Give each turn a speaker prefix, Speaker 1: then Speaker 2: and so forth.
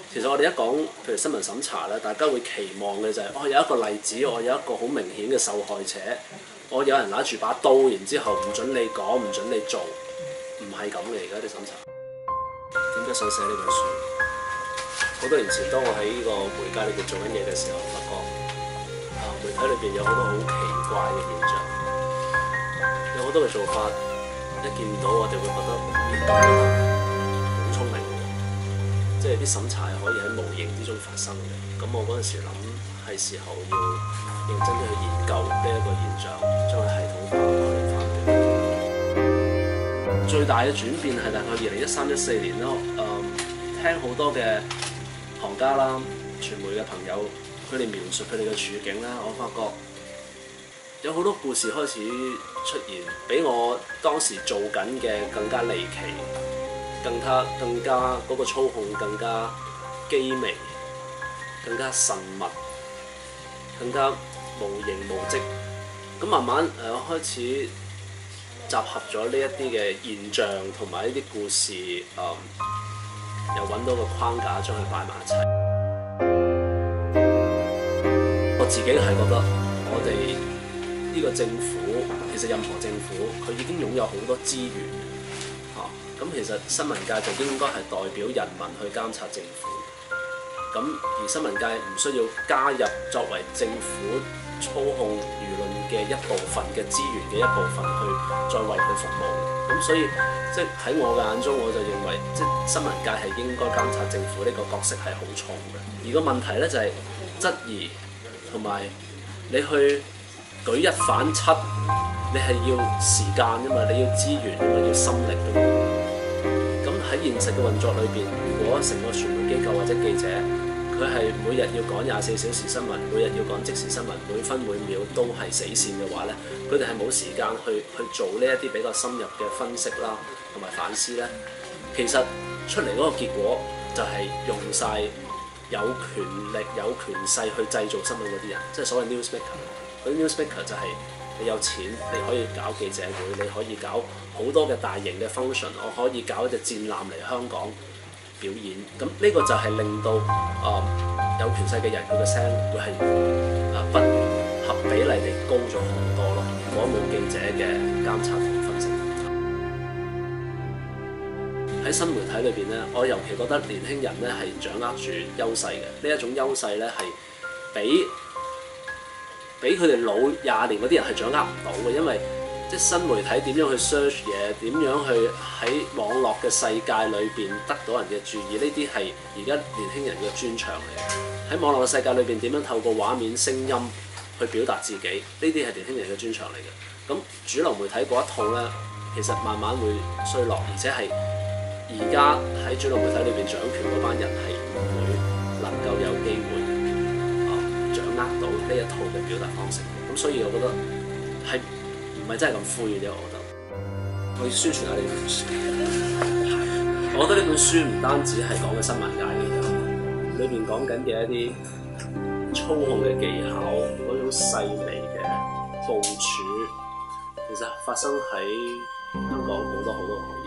Speaker 1: 其實我哋一講譬如新聞審查咧，大家會期望嘅就係、有一個例子，我有一個好明顯嘅受害者，我有人拿住把刀，然之後唔準你講，唔準你做，唔係咁嘅而家啲審查。點解想寫呢本書？好多年前，當我喺呢個媒介裏邊做緊嘢嘅時候，發覺媒體裏邊有好多好奇怪嘅現象，有好多嘅做法，一見到我哋會覺得好聰明。即係啲審查係可以喺無形之中發生嘅，咁我嗰陣時諗係時候要認真去研究呢一個現象，將佢系統化、概念化。最大嘅轉變係大概2013-14年咯，聽好多嘅行家啦、傳媒嘅朋友，佢哋描述佢哋嘅處境啦，我發覺有好多故事開始出現，比我當時做緊嘅更加離奇。更加嗰個操控更加機微，更加慎密，更加無形無跡。咁慢慢開始集合咗呢一啲嘅現象同埋呢啲故事，又揾到個框架將佢擺埋一齊。我自己係覺得我哋呢個政府，其實任何政府佢已經擁有好多資源。咁其實新聞界就應該係代表人民去監察政府，咁而新聞界唔需要加入作為政府操控輿論嘅一部分嘅資源嘅一部分去再為佢服務。咁所以即係喺我嘅眼中，我就認為即係新聞界係應該監察政府呢個角色係好重嘅。而個問題咧就係質疑同埋你去舉一反七，你係要時間㗎嘛，你要資源㗎嘛，要心力㗎嘛。喺現實嘅運作裏邊，如果成個傳媒機構或者記者，佢係每日要講24小時新聞，每日要講即時新聞，每分每秒都係死線嘅話咧，佢哋係冇時間去做呢一啲比較深入嘅分析啦，同埋反思咧。其實出嚟嗰個結果就係用晒有權力、有權勢去製造新聞嗰啲人，即係所謂 newsmaker。嗰啲 newsmaker 就係你有錢，你可以搞記者會，你可以搞好多嘅大型嘅 function， 我可以搞一隻戰艦嚟香港表演。咁呢個就係令到有權勢嘅人佢嘅聲會係不合比例地高咗好多咯。如果冇記者嘅監察同分析，喺新媒體裏邊咧，我尤其覺得年輕人咧係掌握住優勢嘅。呢一種優勢咧係比佢哋老20年嗰啲人係掌握唔到嘅，因為即係新媒體點樣去 search 嘢，點樣去喺網絡嘅世界裏邊得到人嘅注意，呢啲係而家年輕人嘅專長嚟嘅。喺網絡嘅世界裏邊點樣透過畫面、聲音去表達自己，呢啲係年輕人嘅專長嚟嘅。咁主流媒體嗰一套咧，其實慢慢會衰落，而且係而家喺主流媒體裏邊掌權嗰班人係唔會能夠有機會掌握到呢一套嘅表達方式。咁所以我覺得係唔係真係咁灰嘅啫？我覺得我要宣傳下呢本書。我覺得呢本書唔單止係講嘅新聞界嘅嘢，裏邊講緊嘅一啲操控嘅技巧，嗰種細微嘅部署，其實發生喺香港好多好多。